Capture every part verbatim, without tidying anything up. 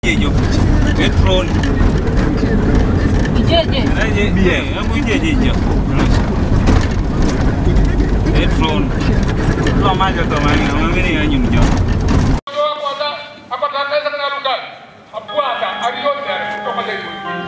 Yo, petrol. Ijeje. Aje, yeah, amu ijeje jo. Petrol. Lo majo to mani, amangini anyum jo. Apa tanda sana lukan? Apa ada? Ariyonya, to malay.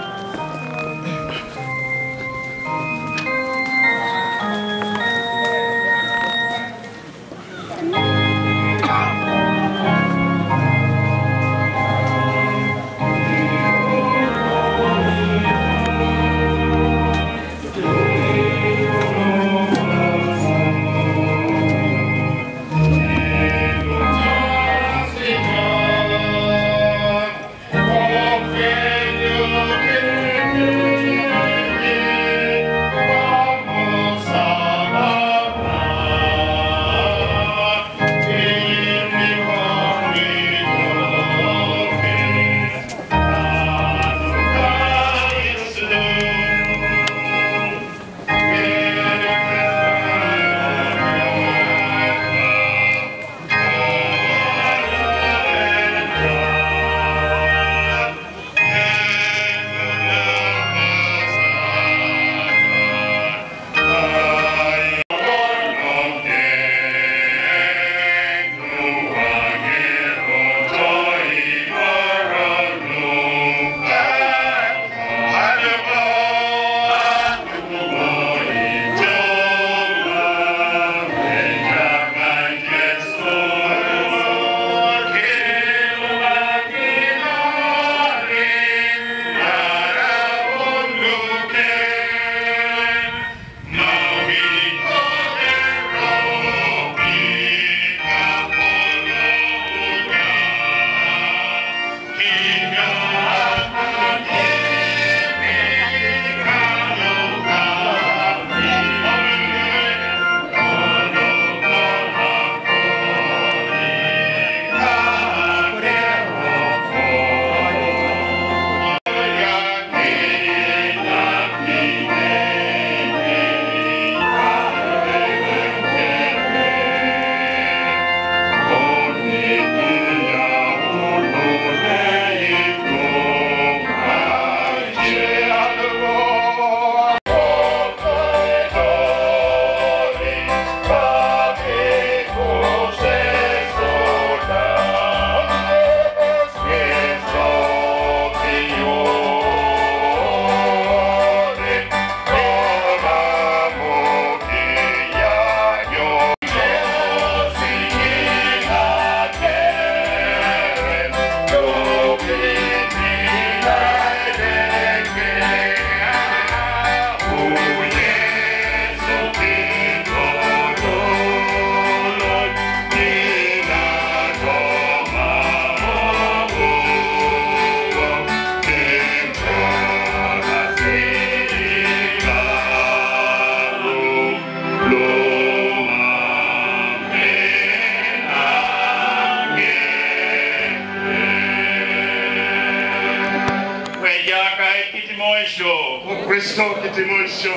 Kristo kitimusho.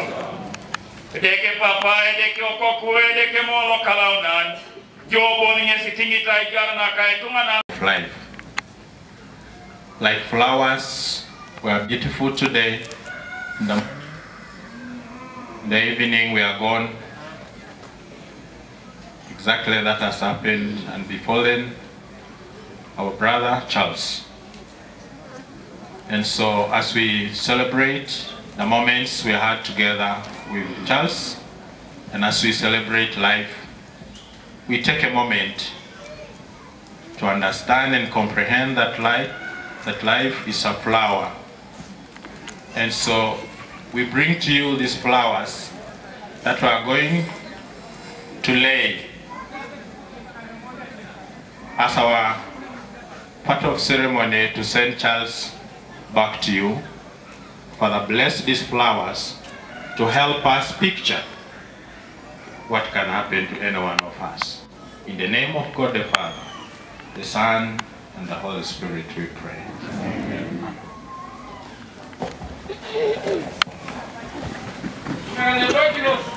Deke papa, deke okokwe, deke molo kalaunan. Jobo ninge sitingi taigar na kaitungana. Life. Like flowers were beautiful today. In the, in the evening we are gone. Exactly that has happened and befallen our brother Charles. And so as we celebrate the moments we had together with Charles, and as we celebrate life, we take a moment to understand and comprehend that life, that life is a flower. And so we bring to you these flowers that we are going to lay as our part of ceremony to send Charles back to you. Father, bless these flowers to help us picture what can happen to any one of us. In the name of God the Father, the Son, and the Holy Spirit we pray. Amen.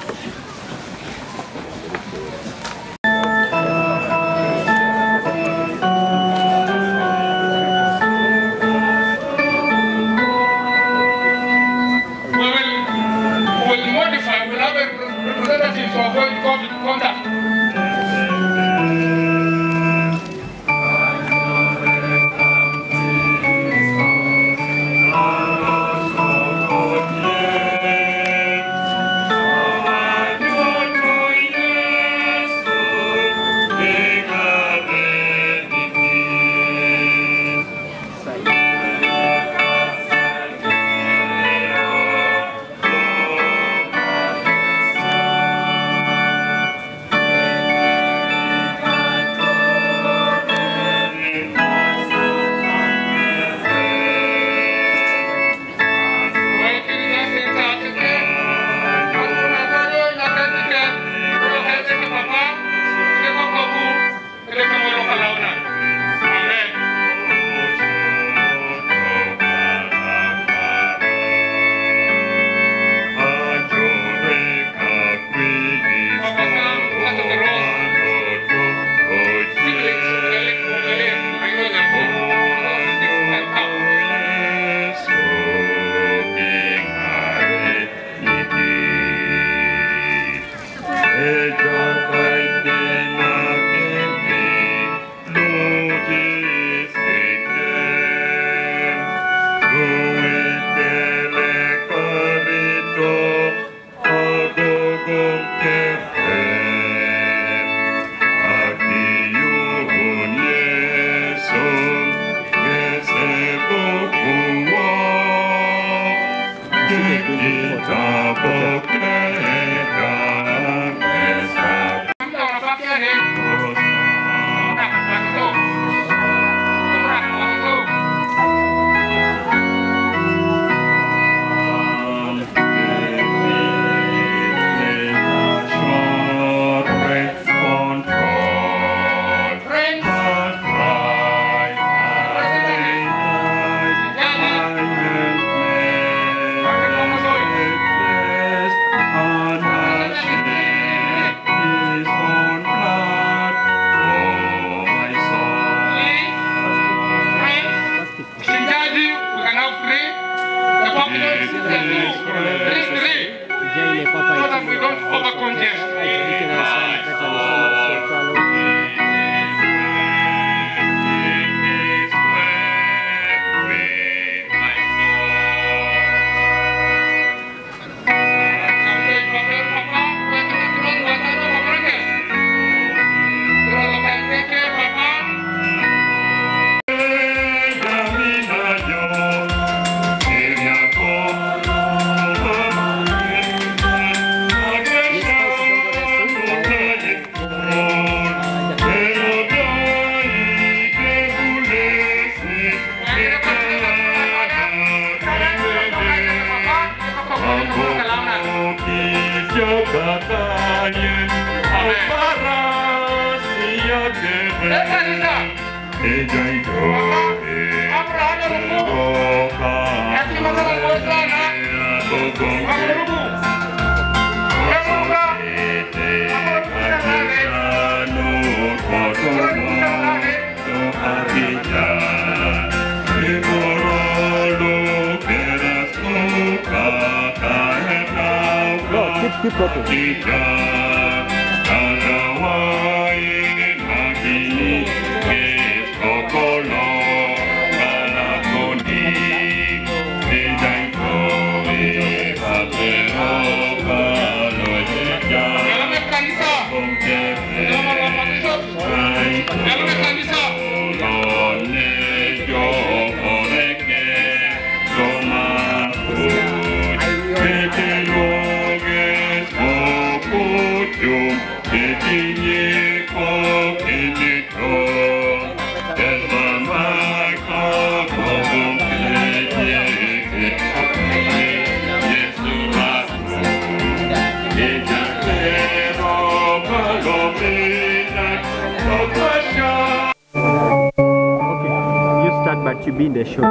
To be in the show.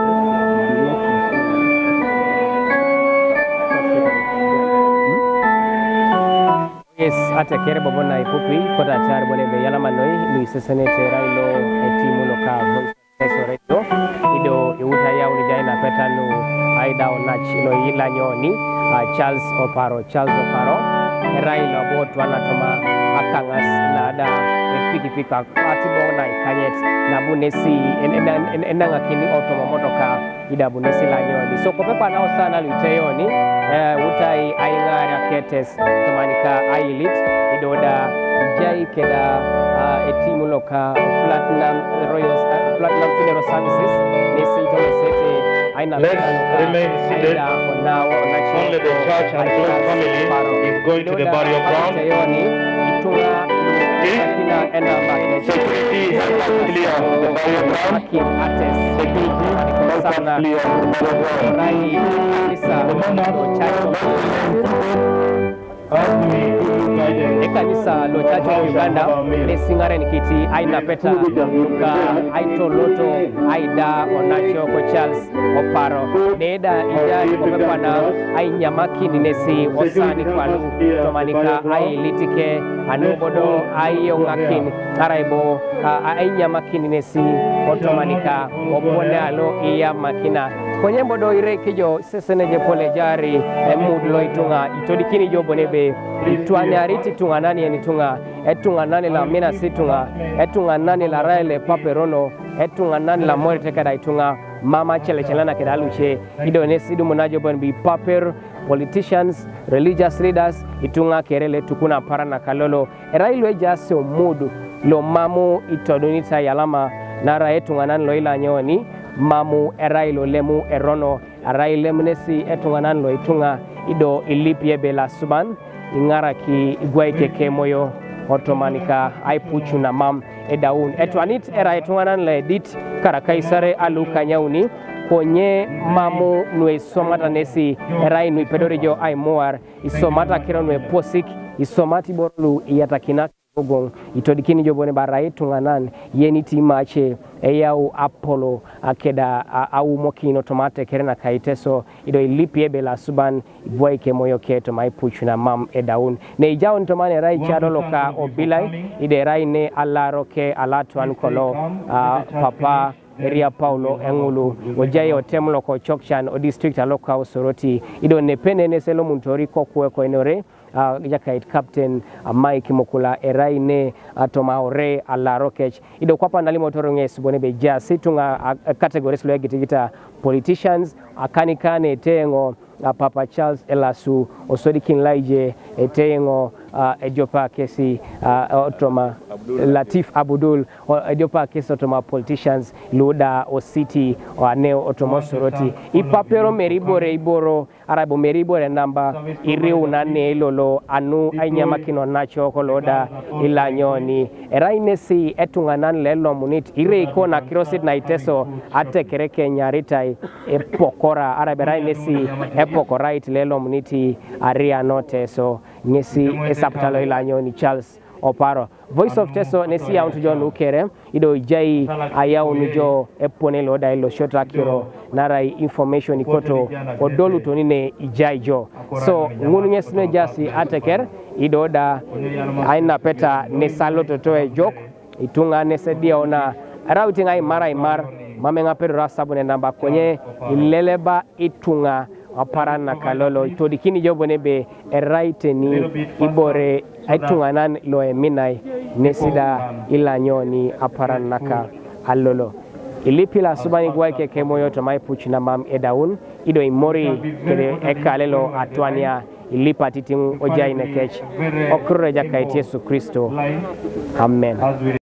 Yes, ate kere bobona ipupi kota char bone be yala manoi Luis Senete Railo etimu no ka voice resto ido iuta ya unijaina petanu aida onach no ila nyoni uh, Charles Oparo Charles Oparo Railo bot wanatoma akangas nada piki pika atibo na ikanyet na bunesi enanga kini otoma motoka ida bunesi la nyoni so kopepa nao sana luiteyoni uh, utai aingara ketes tomanika ailit idoda jai keda uh, etimu loka platinum royal uh, platinum funeral services nesi tole sete aina let's remain seated. Only the church and close family is going to the burial ground. Security has clear the burial ground. Security has clear Ekanisa lo chacho Uganda nesingare nikiti aina peta luka aito loto aida onacho ko Charles Oparo neda ijari kopepana ainyamaki ninesi osani kwalu tomanika ailitike anubodo ayo ngakin araibo ainyamaki ninesi otomanika obone alo iya makina kwenye bodo ire kijo seseneje pole jari emudlo itunga itodikini jobo nebe itwane ariti tunga nani enitunga etunga nani la mina situnga etunga nani la raile paperono etunga nani la morite kada itunga mama chele chelana kedaluche idonesi idu munajo bon bi paper politicians religious leaders itunga kerele tukuna parana kalolo erailwe jase omudu lo mamu itodunita yalama nara etunga nani lo ila nyoni mamu erailo lemu erono arai lemnesi etunganan lo itunga ido ilipie bela suban ingara ki igwai keke moyo otomanika ai puchu na mam edaun etwanit era etunganan le dit karakaisare alu kanyauni konye mamu nwe somata nesi erai nwe pedorijo ai moar isomata kira nwe posik isomati borlu yatakina Ogong itodikini jobone barai tunganan yeni timache eyau Apollo akeda au mokino tomate kerena kaiteso ido ilipie bela suban boyke moyo keto mai puchuna mam edaun ne ijao ntomane rai chado loka obilai ide rai ne alaroke alatuan kolo uh, papa Ria Paulo Engulu Wajai Otemlo ko Chokchan o district aloka usoroti ido nepene ne selo muntori ko kuweko enore uh, jakait captain uh, Mike Mokula erai ne atoma ore ala rokech ido kwapa nalimo toronge subone be ja situnga uh, category slo gitigita politicians akanikane tengo uh, Papa Charles Elasu osodi kinlaije etengo uh, ejopa kesi uh, otoma Latif Abudul ejopa kesi otoma politicians Luda o city o aneo otomosoroti ipapero meribore iboro arabo meribore namba iriu nane lolo anu ainyama kino nacho koloda ilanyoni erainesi etunganan lelo munit ire ikona kirosit na iteso atekereke nyaritai epokora araberainesi epokorait lelo muniti aria note so nesi esaptalo ilanyoni Charles Oparo Voice of Teso nesi ya John Ukere ido jai ayau nujo epone loda ilo shota kiro narai information ikoto odolu tonine ijai jo so ngunu nyesne jasi ateker ido da aina peta nesalo totoe jok itunga nesedia ona routing ai mara imar mamenga pero rasabune namba kwenye ileleba itunga aparana kalolo todikini jobone be eraite ni ibore aitunganan lo eminai nesida ilanyoni aparanaka allolo ilipila subani gwaike kemoyo to mai puchina mam edaun ido imori kede ekalelo atwania ilipa titing ojaine kech okurre jakaiti Yesu Kristo amen.